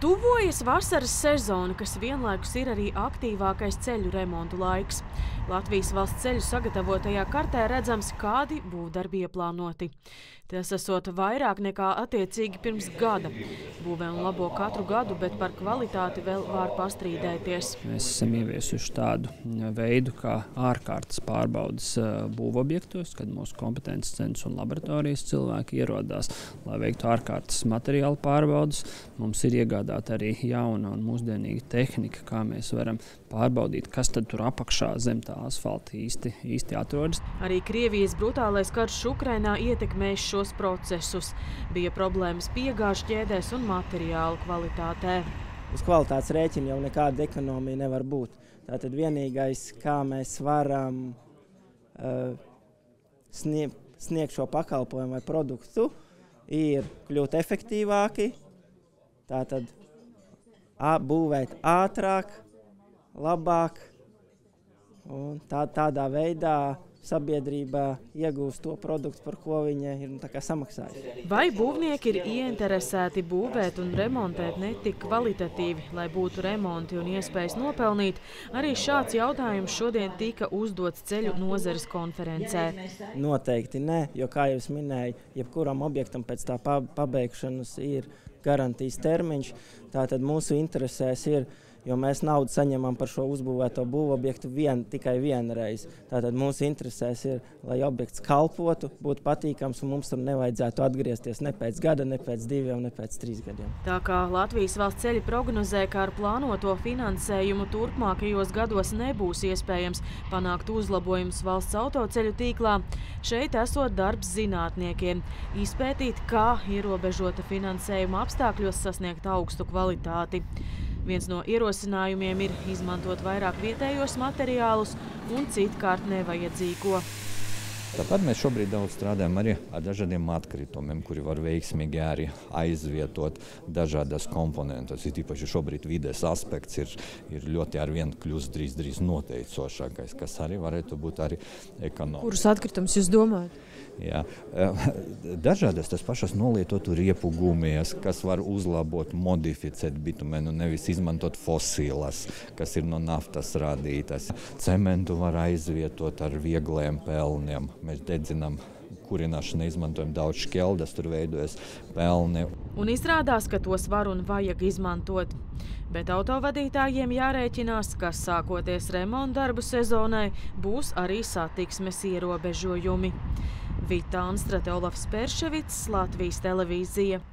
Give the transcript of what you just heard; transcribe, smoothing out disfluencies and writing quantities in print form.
Tuvojas vasaras sezona, kas vienlaikus ir arī aktīvākais ceļu remontu laiks. Latvijas valsts ceļu sagatavotajā kartē redzams, kādi būvdarbi ieplānoti. Tas esot vairāk nekā attiecīgi pirms gada. Būvē un labo katru gadu, bet par kvalitāti vēl var pastrīdēties. Mēs esam ieviesuši tādu veidu, kā ārkārtas pārbaudas būvobjektos, kad mūsu kompetences centrs un laboratorijas cilvēki ierodās, lai veiktu ārkārtas materiālu pārbaudas. Mums ir iegādāta arī jauna un mūsdienīga tehnika, kā mēs varam pārbaudīt, kas tad tur apakšā zem tā asfalta īsti atrodas. Arī Krievijas brutālais karš Ukrainā ietekmēs šos procesus. Bija problēmas piegāžu ķēdēs un materiālu kvalitātē. Uz kvalitātes rēķina jau nekāda ekonomija nevar būt. Tātad vienīgais, kā mēs varam sniegt šo pakalpojumu vai produktu, ir kļūt efektīvāki, tātad būvēt ātrāk, labāk, un tādā veidā sabiedrība iegūst to produktu, par ko viņa ir samaksājusi. Vai būvnieki ir ieinteresēti būvēt un remontēt ne tik kvalitatīvi, lai būtu remonti un iespējas nopelnīt? Arī šāds jautājums šodien tika uzdots ceļu nozares konferencē. Noteikti ne, jo, kā jau es minēju, jebkuram objektam pēc tā pabeigšanas ir garantijas termiņš. Tātad mūsu interesēs ir, jo mēs naudu saņemam par šo uzbūvēto būvobjektu tikai vienreiz. Tātad mūsu interesēs ir, lai objekts kalpotu, būtu patīkams, un mums tur nevajadzētu atgriezties ne pēc gada, ne pēc 2 un ne pēc 3 gadiem. Tā kā Latvijas valsts ceļi prognozē, ka ar plānoto finansējumu turpmākajos gados nebūs iespējams panākt uzlabojumus valsts autoceļu tīklā, šeit esot darbs zinātniekiem – izpētīt, kā ierobežota finansējuma apstākļos sasniegt augstu kvalitāti. Viens no ierosinājumiem ir izmantot vairāk vietējos materiālus un citkārt nevajadzīgo. Tāpat mēs šobrīd daudz strādājam arī ar dažādiem atkritumiem, kuri var veiksmīgi arī aizvietot dažādas komponentus. Īpaši šobrīd vides aspekts ir ļoti arvien kļūst drīz noteicošākais, kas arī varētu būt arī ekonomiski. Kurus atkritumus jūs domājat? Jā. Dažādas tas pašas nolietotu riepu gumijas, kas var uzlabot, modificēt bitumenu, nevis izmantot fosīlas, kas ir no naftas radītas. Cementu var aizvietot ar viegliem pelniem. Mēs dedzinām kurināšanu, izmantojam daudz šķeldas, tur veidojas pelni. Un izrādās, ka tos var un vajag izmantot. Bet autovadītājiem jārēķinās, ka sākoties remontdarbu sezonai būs arī satiksmes ierobežojumi. Vita Anstrate, Olafs Perševics, Latvijas televīzija.